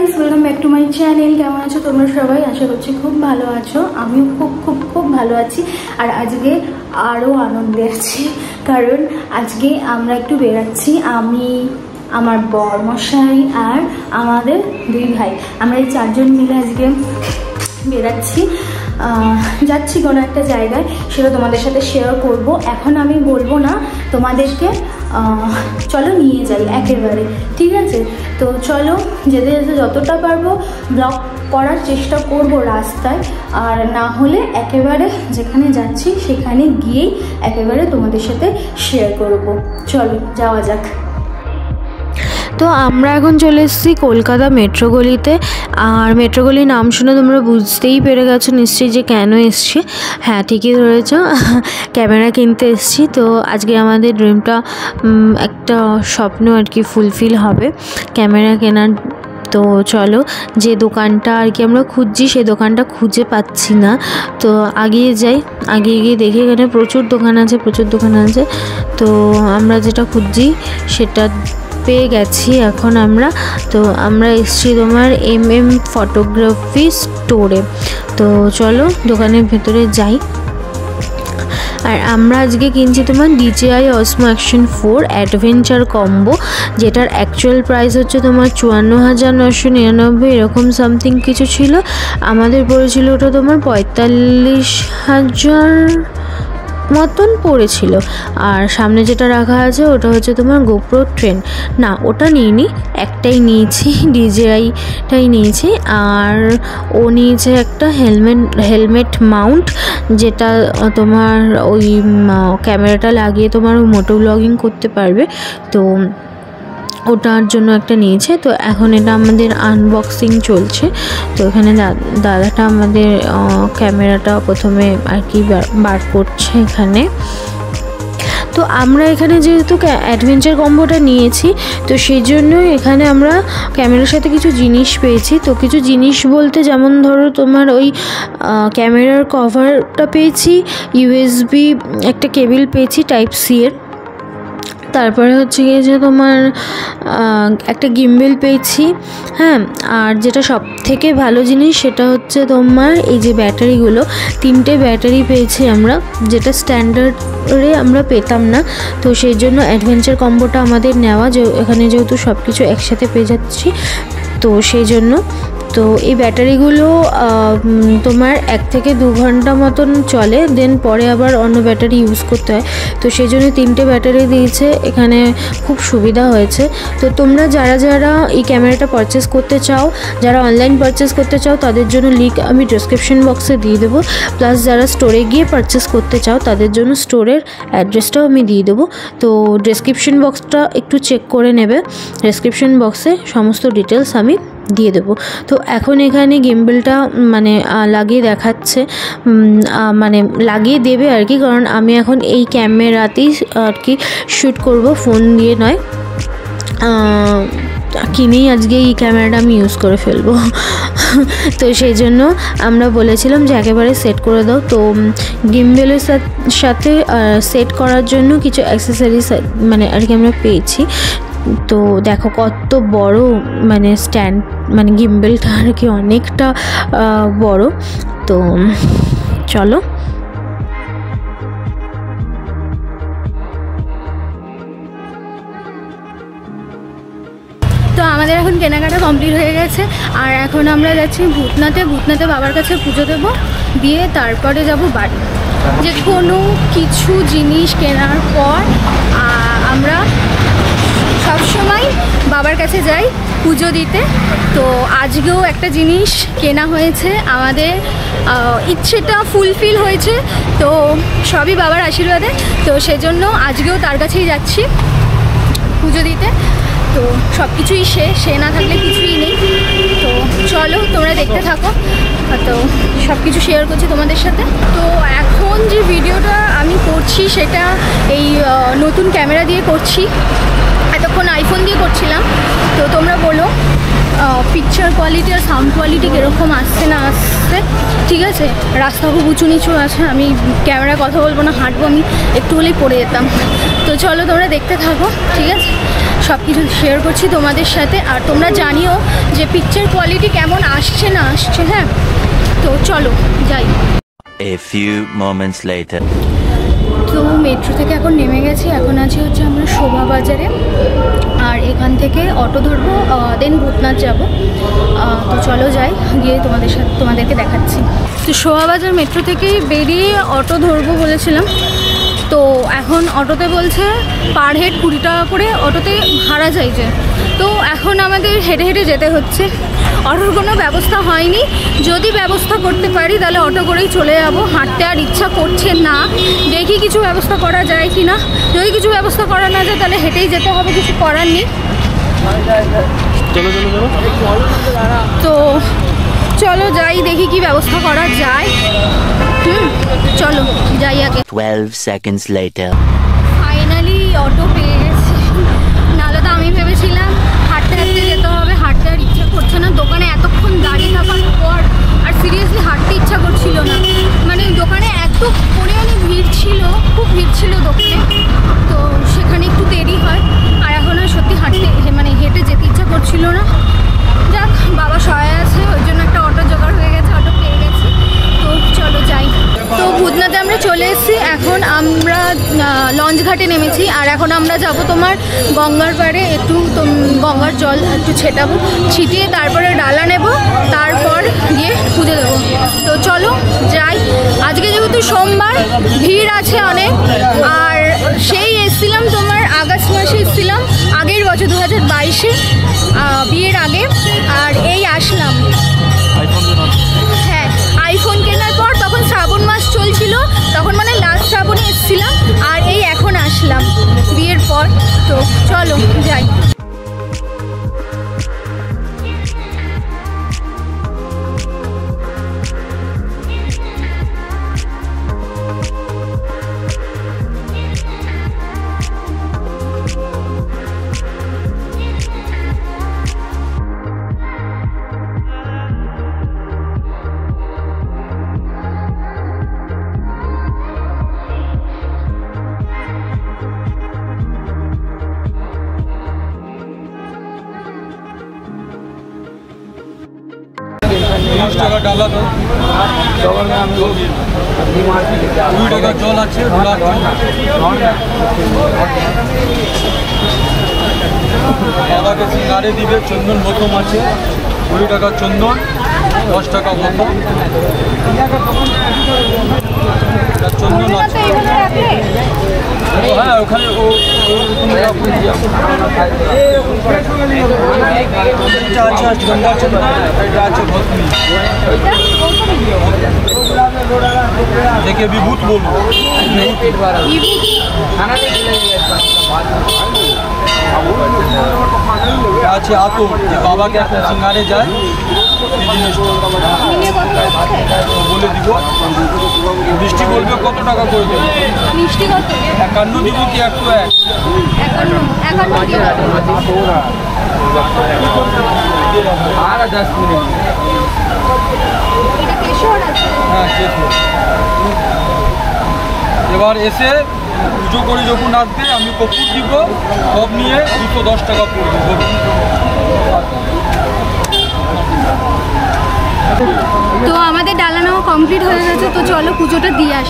Guys, welcome back to my channel. কেমন আছো তোমরা সবাই? আশা করছি খুব ভালো আছো। আমিও খুব খুব খুব ভালো আছি। আর আজকে আরও আনন্দে আছি, কারণ আজকে আমরা একটু বেরাচ্ছি। আমি, আমার বর মশাই আর আমাদের দুই ভাই, আমরা এই চারজন মিলে আজকে বেরাচ্ছি, যাচ্ছি কোনো একটা জায়গায়। সেটা তোমাদের সাথে শেয়ার করব। এখন আমি বলবো না তোমাদেরকে, চলো নিয়ে যাই একেবারে, ঠিক আছে? তো চলো, যেতে যেতে যতটা পারবো ব্লগ করার চেষ্টা করব রাস্তায়, আর না হলে একেবারে যেখানে যাচ্ছি সেখানে গিয়েই একেবারে তোমাদের সাথে শেয়ার করব। চলো যাওয়া যাক। তো আমরা এখন চলে এসেছি কলকাতা মেট্রো গলিতে। আর মেট্রো গলির নাম শুনে তোমরা বুঝতেই পেরে গেছো নিশ্চয়ই যে কেন এসছি। হ্যাঁ, ঠিকই ধরেছ, ক্যামেরা কিনতে এসছি। তো আজকে আমাদের ড্রিমটা, একটা স্বপ্ন আর কি ফুলফিল হবে, ক্যামেরা কেনার। তো চলো, যে দোকানটা আর কি আমরা খুঁজছি সেই দোকানটা খুঁজে পাচ্ছি না। তো আগিয়ে যাই, আগিয়ে গিয়ে দেখি এখানে প্রচুর দোকান আছে। তো আমরা যেটা খুঁজছি সেটা পেয়ে গেছি এখন আমরা। তো আমরা এসেছি তোমার ফটোগ্রাফি স্টোরে। তো চলো দোকানের ভেতরে যাই। আর আমরা আজকে কিনছি তোমার dji Osmo Action 4 adventure combo, যেটার অ্যাকচুয়াল প্রাইস হচ্ছে তোমার 54,999 এরকম সামথিং কিছু ছিল। আমাদের পড়েছিল ওটা তোমার 45,000 মতন পড়েছিল। আর সামনে যেটা রাখা আছে ওটা হচ্ছে তোমার গোপ্রো ট্রেন। না, ওটা নিইনি, একটাই নিয়েছি, ডিজিআইটাই নিয়েছি। আর ও নিয়েছে একটা হেলমেট মাউন্ট, যেটা তোমার ওই ক্যামেরাটা লাগিয়ে তোমার মোটো ব্লগিং করতে পারবে। তো ওটার জন্য একটা নিয়েছে। তো এখন এটা আমাদের আনবক্সিং চলছে। তো এখানে দাদাটা আমাদের ক্যামেরাটা প্রথমে আর কি বার করছে এখানে। তো আমরা এখানে যেহেতু অ্যাডভেঞ্চার কম্বোটা নিয়েছি, তো সেই জন্য এখানে আমরা ক্যামেরার সাথে কিছু জিনিস পেয়েছি। তো কিছু জিনিস বলতে, যেমন ধরো তোমার ওই ক্যামেরার কভারটা পেয়েছি, ইউএসবি একটা কেবল পেয়েছি টাইপ সি এর। তারপরে হচ্ছে গিয়ে যে তোমার একটা গিম্বেল পেয়েছি। হ্যাঁ, আর যেটা সব থেকে ভালো জিনিস সেটা হচ্ছে তোমার এই যে ব্যাটারিগুলো, 3টে ব্যাটারি পেয়েছি আমরা, যেটা স্ট্যান্ডার্ডে আমরা পেতাম না। তো সেই জন্য অ্যাডভেঞ্চার কম্বোটা আমাদের নেওয়া, যে এখানে যেহেতু সব কিছু একসাথে পেয়ে যাচ্ছি, তো সেই জন্য। তো এই ব্যাটারিগুলো তোমার 1 থেকে 2 ঘন্টা মতন চলে, দেন পরে আবার অন্য ব্যাটারি ইউজ করতে হয়। তো সেই জন্য 3টে ব্যাটারি দিয়েছে, এখানে খুব সুবিধা হয়েছে। তো তোমরা যারা এই ক্যামেরাটা পারচেস করতে চাও, যারা অনলাইন পারচেস করতে চাও, তাদের জন্য লিঙ্ক আমি ডেসক্রিপশন বক্সে দিয়ে দেবো। প্লাস যারা স্টোরে গিয়ে পারচেস করতে চাও তাদের জন্য স্টোরের অ্যাড্রেসটাও আমি দিয়ে দেবো। তো ডেসক্রিপশন বক্সটা একটু চেক করে নেবে, ডেসক্রিপশন বক্সে সমস্ত ডিটেলস আমি দিয়ে দেবো। তো এখন এখানে গিম্বলটা মানে লাগিয়ে দেখাচ্ছে, মানে লাগিয়ে দেবে আর কি, কারণ আমি এখন এই ক্যামেরাতেই আর কি শ্যুট করব, ফোন দিয়ে নয়। কিনেই আজকে এই ক্যামেরাটা আমি ইউজ করে ফেলবো। তো সেই জন্য আমরা বলেছিলাম যে একেবারে সেট করে দাও। তো গিম্বলের সাথে সেট করার জন্য কিছু অ্যাক্সেসরিজ মানে আর কি আমরা পেয়েছি। তো দেখো কত বড় মানে স্ট্যান্ড, মানে গিম্বলটা আর কি অনেকটা বড়। তো চলো, তো আমাদের এখন কেনাকাটা কমপ্লিট হয়ে গেছে। আর এখন আমরা যাচ্ছি ভূতনাথে বাবার কাছে পুজো দেবো, দিয়ে তারপরে যাব বাড়ি। যে কোনো কিছু জিনিস কেনার পর আমরা সবসময় বাবার কাছে যাই পুজো দিতে। তো আজকেও একটা জিনিস কেনা হয়েছে, আমাদের ইচ্ছেটা ফুলফিল হয়েছে। তো সবই বাবার আশীর্বাদে। তো সেজন্য আজকেও তার কাছেই যাচ্ছি পুজো দিতে। তো সব কিছুই সে না থাকলে কিছুই নেই। তো চলো তোমরা দেখতে থাকো, তো সব কিছু শেয়ার করছি তোমাদের সাথে। তো এখন যে ভিডিওটা আমি করছি সেটা এই নতুন ক্যামেরা দিয়ে করছি, এতক্ষণ আইফোন দিয়ে করছিলাম। তো তোমরা বলো পিকচার কোয়ালিটি আর সাউন্ড কোয়ালিটি কীরকম আসছে না আসছে, ঠিক আছে? রাস্তা খুব উঁচু নিচু আছে, আমি ক্যামেরায় কথা বলবো না, হাঁটবো, আমি একটু হলেই পড়ে যেতাম। তো চলো তোমরা দেখতে থাকো, ঠিক আছে? সব কিছু শেয়ার করছি তোমাদের সাথে। আর তোমরা জানিও যে পিকচার কোয়ালিটি কেমন আসছে না আসছে। হ্যাঁ, তো চলো যাই। A few moments later. তো মেট্রো থেকে এখন নেমে গেছি, এখন আছি হচ্ছে আমরা শোভাবাজারে। আর এখান থেকে অটো ধরবো, দেন ভূতনাথ যাব। তো চলো যাই, গিয়ে তোমাদেরকে দেখাচ্ছি। তো শোভাবাজার মেট্রো থেকেই বেরিয়ে অটো ধরবো বলেছিলাম। তো এখন অটোতে বলছে পার হেড 20 টাকা করে অটোতে ভাড়া চাইছে। তো এখন আমাদের হেঁটে হেঁটে যেতে হচ্ছে, অটোর কোনো ব্যবস্থা হয়নি। যদি ব্যবস্থা করতে পারি তাহলে অটো করেই চলে যাব, হাঁটতে আর ইচ্ছা করছে না। দেখি কিছু ব্যবস্থা করা যায় কি না। যদি কিছু ব্যবস্থা করা না যায় তাহলে হেঁটেই যেতে হবে, কিছু করার নেই। তো চলো যাই, দেখি কি ব্যবস্থা করা যায়। চলো যাই আগে। 12 seconds later. ফাইনালি অটো পেয়ে গেছি। নাহলে তো আমি ভেবেছিলাম হাঁটতে হাঁটতে যেতে হবে, হাঁটতে আর ইচ্ছা করছে না। দোকানে এতক্ষণ দাঁড়িয়ে থাকার পর আর সিরিয়াসলি হাঁটতে ইচ্ছা করছিল না। মানে দোকানে এত পরিমাণে ভিড় ছিল, খুব ভিড় ছিল দোকানে। তো সেখানে একটু দেরি হয়। আর এখন আর সত্যি হেঁটে যেতে ইচ্ছা করছিল না। যাক, বাবা সহায় আছে, ওই জন্য একটা অটো জোগাড় হয়ে গেছে, অটো পেয়ে গেছি। তো চলো যাই। তো ভূতনাথে আমরা চলে এসেছি। এখন আমরা লঞ্চ ঘাটে নেমেছি। আর এখন আমরা যাব তোমার গঙ্গার পাড়ে, একটু গঙ্গার জল একটু ছিটিয়ে তারপরে ডালা নেব, তারপর গিয়ে পুজো দেবো। তো চলো যাই। আজকে যেহেতু সোমবার, ভিড় আছে অনেক। আর সেই এসেছিলাম তোমার আগস্ট মাসে এসেছিলাম, আগের বছর 2022-এ, বিয়ের আগে। আর এই আসলাম, হ্যাঁ, আইফোন কেনার পর। তখন শ্রাবণ মাস চলছিল, তখন মানে লাস্ট শ্রাবণে এসেছিলাম। আর এই এখন আসলাম বিয়ের পর। তো চলো যাই। টাকা ডালা তো 2 টাকা জল আছে। বাবাকে সিঙ্গারে দিবে, চন্দন বোতম আছে 20 টাকা চন্দন, 10 টাকা বোতম। চন্দন আছে, হ্যাঁ ওখানে আছে গঙ্গা চন্দন, এটা আছে ভস্মি। দেখে বিভূত বলবো, আছে আতর, যে বাবাকে এখন সিঙ্গারে যায় এই জিনিসটা বলে দিব। মিষ্টি বলবে কত টাকা করে দেবে? মিষ্টি কত? 51 দিব কি 101? 10 মিনিট। হ্যাঁ, এবার এসে পুজো করে যখন আসবে আমি কপুর দিব, সব নিয়ে 210 টাকা পড়বে। তো আমাদের ডালা নেওয়া কমপ্লিট হয়ে গেছে। তো চলো পুজোটা দিয়ে আসি।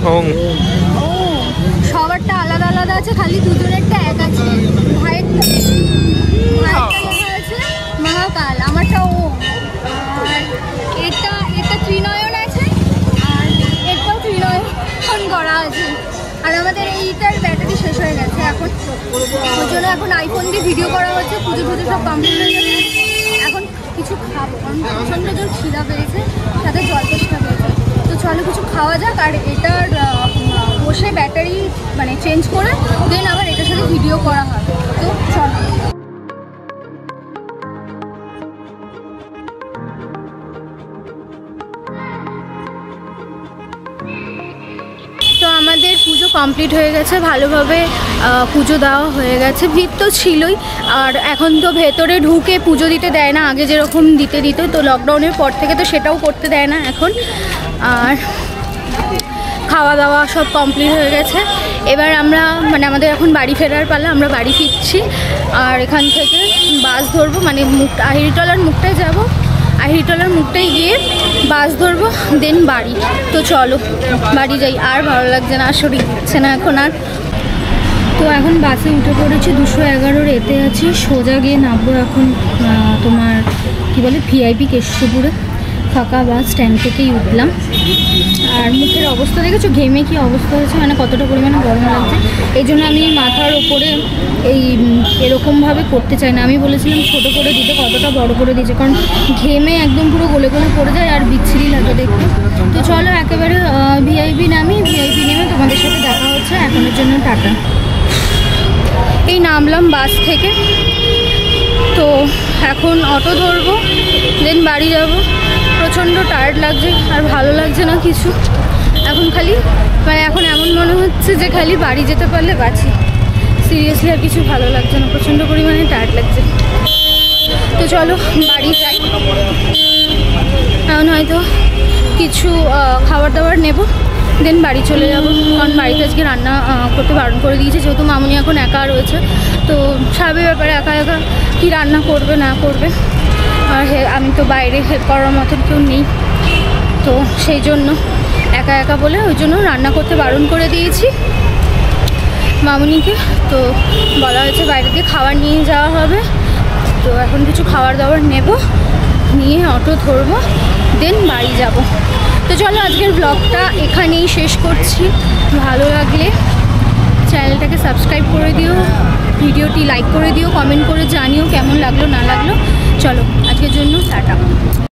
ও সবারটা আলাদা আলাদা আছে, খালি দুজনেরটা এক আছে। ভাইয়েরটা লেখা আছে মহাকাল, আমারটা ওম। আর এটা ত্রিনয়ন আছে, আর এটাও ত্রিনয়ন করা আছে। আর আমাদের এইটার ব্যাটারি শেষ হয়ে গেছে এখন, ওই জন্য এখন আইফোন দিয়ে ভিডিও করা হচ্ছে। পুজো সব কমপ্লিট হয়ে গেছে, এখন কিছু খাবো কারণ প্রচণ্ড জোর খিদা পেয়েছে, সাথে জল তেষ্টা পেয়েছে। তো চলো কিছু খাওয়া যাক, আর এটার বসে ব্যাটারি মানে চেঞ্জ করে দেন আবার এটার সাথে ভিডিও করা হবে। তো চলো। তো আমাদের পুজো কমপ্লিট হয়ে গেছে, ভালোভাবে পুজো দেওয়া হয়ে গেছে। ভিড় তো ছিলই, আর এখন তো ভেতরে ঢুকে পুজো দিতে দেয় না, আগে যেরকম দিতে দিত। তো লকডাউনের পর থেকে তো সেটাও করতে দেয় না এখন। আর খাওয়া দাওয়া সব কমপ্লিট হয়ে গেছে। এবার আমরা মানে আমাদের এখন বাড়ি ফেরার পালা, আমরা বাড়ি ফিরছি। আর এখান থেকে বাস ধরবো, মানে আহিরিটলার মুখটায় যাব, আহিরিটলার মুখটায় গিয়ে বাস ধরবো, দেন বাড়ি। তো চলো বাড়ি যাই, আর ভালো লাগছে না, শরীর যাচ্ছে না এখন আর। তো এখন বাসে উঠে পড়েছি, 211 এতে আছি, সোজা গিয়ে নামবো এখন তোমার কি বলে VIP কেষ্টপুরে। ফাঁকা বাস স্ট্যান্ড থেকেই উঠলাম। আর মুখের অবস্থা দেখেছো, ঘেমে কি অবস্থা হয়েছে, মানে কতটা পরিমাণে গরম লাগছে। এই জন্য আমি মাথার ওপরে এরকমভাবে করতে চাই না। আমি বলেছিলাম ছোটো করে দিতে, কতটা বড় করে দিয়েছে, কারণ ঘেমে একদম পুরো গলে গলে পড়ে যায় আর বিচ্ছিরি লাগে দেখতে। তো চলো একেবারে VIP নামি, VIP নেমে তোমাদের সাথে দেখা হচ্ছে। এখনের জন্য টাটা। এই নামলাম বাস থেকে, তো এখন অটো ধরবো, দেন বাড়ি যাব। প্রচণ্ড টায়ার্ড লাগছে আর ভালো লাগছে না কিছু। এখন খালি মানে এখন এমন মনে হচ্ছে যে খালি বাড়ি যেতে পারলে বাঁচি। সিরিয়াসলি আর কিছু ভালো লাগছে না, প্রচণ্ড পরিমাণে টায়ার্ড লাগছে। তো চলো বাড়ি যাই। এখন হয়তো কিছু খাবার দাবার নেব, দেন বাড়ি চলে যাব। কারণ বাড়িতে আজকে রান্না করতে বারণ করে দিয়েছে, যেহেতু মামুনি এখন একা রয়েছে। তো স্বাভাবিক ব্যাপারে একা একা কী রান্না করবে না করবে, আর আমি তো বাইরে হেল্প করার মতন কেউ নেই। তো সেই জন্য একা একা বলে ওই জন্য রান্না করতে বারণ করে দিয়েছি মামুনিকে। তো বলা হয়েছে বাইরে দিয়ে খাবার নিয়ে যাওয়া হবে। তো এখন কিছু খাবার দাবার নেব, নিয়ে অটো ধরবো, দেন বাড়ি যাব। তো চলো আজকের ব্লগটা এখানেই শেষ করছি। ভালো লাগলে চ্যানেলটাকে সাবস্ক্রাইব করে দিও, ভিডিওটি লাইক করে দিও, কমেন্ট করে জানিও কেমন লাগলো না লাগলো। চলো আজকের জন্য টাটা।